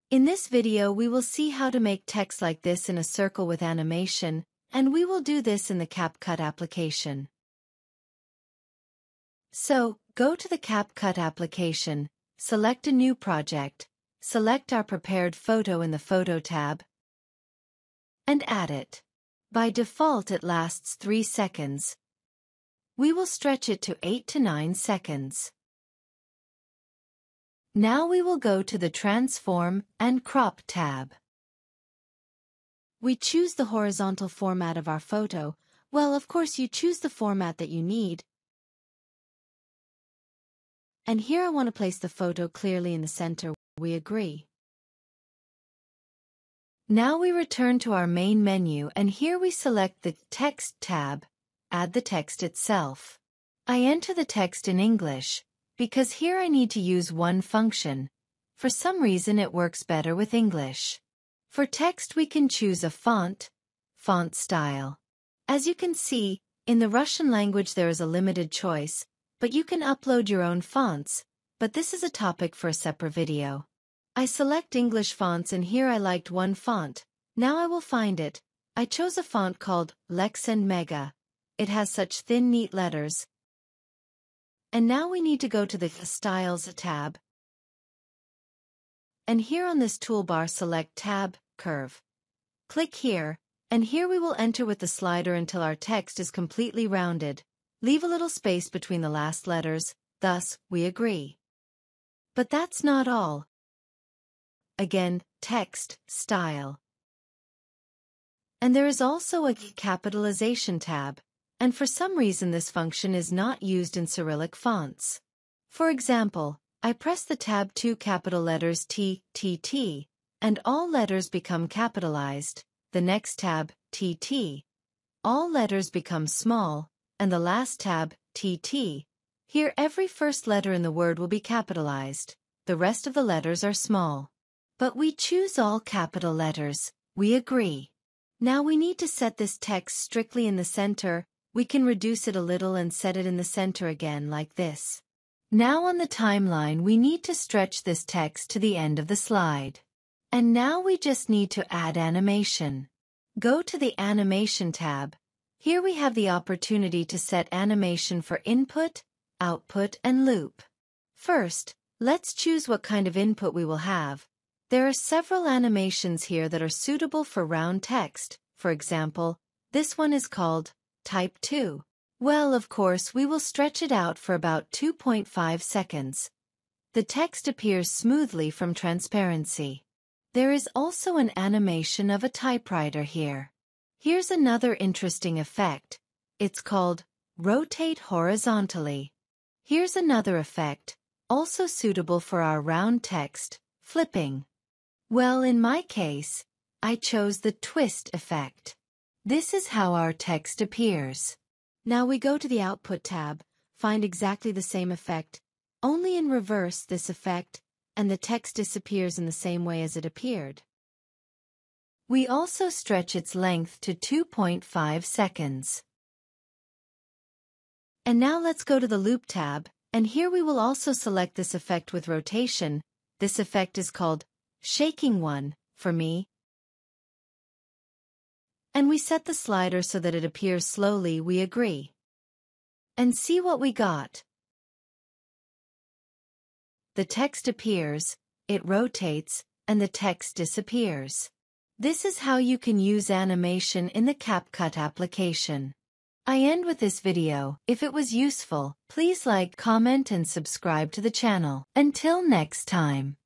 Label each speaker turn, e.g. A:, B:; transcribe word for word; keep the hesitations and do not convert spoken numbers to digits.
A: In this video we will see how to make text like this in a circle with animation, and we will do this in the CapCut application. So, go to the CapCut application, select a new project, select our prepared photo in the Photo tab, and add it. By default it lasts three seconds. We will stretch it to eight to nine seconds. Now we will go to the Transform and Crop tab. We choose the horizontal format of our photo. Well, of course you choose the format that you need. And here I want to place the photo clearly in the center. We agree. Now we return to our main menu and here we select the Text tab, add the text itself. I enter the text in English, because here I need to use one function. For some reason it works better with English. For text we can choose a font, font style. As you can see, in the Russian language there is a limited choice, but you can upload your own fonts, but this is a topic for a separate video. I select English fonts and here I liked one font. Now I will find it. I chose a font called Lex and Mega. It has such thin neat letters. And now we need to go to the Styles tab. And here on this toolbar select Tab, Curve. Click here, and here we will enter with the slider until our text is completely rounded. Leave a little space between the last letters, thus, we agree. But that's not all. Again, Text, Style. And there is also a Capitalization tab. And for some reason this function is not used in Cyrillic fonts. For example, I press the tab two capital letters T, T, T, and all letters become capitalized. The next tab, T, T. All letters become small, and the last tab, T, T. Here every first letter in the word will be capitalized. The rest of the letters are small. But we choose all capital letters. We agree. Now we need to set this text strictly in the center. We can reduce it a little and set it in the center again like this. Now on the timeline we need to stretch this text to the end of the slide. And now we just need to add animation. Go to the Animation tab. Here we have the opportunity to set animation for input, output, and loop. First, let's choose what kind of input we will have. There are several animations here that are suitable for round text. For example, this one is called Type two. Well, of course, we will stretch it out for about two point five seconds. The text appears smoothly from transparency. There is also an animation of a typewriter here. Here's another interesting effect. It's called Rotate Horizontally. Here's another effect, also suitable for our round text, Flipping. Well, in my case, I chose the Twist effect. This is how our text appears. Now we go to the Output tab, find exactly the same effect, only in reverse this effect, and the text disappears in the same way as it appeared. We also stretch its length to two point five seconds. And now let's go to the Loop tab, and here we will also select this effect with rotation. This effect is called Shaking One, for me. And we set the slider so that it appears slowly. We agree. And see what we got. The text appears, it rotates, and the text disappears. This is how you can use animation in the CapCut application. I end with this video. If it was useful, please like, comment, and subscribe to the channel. Until next time.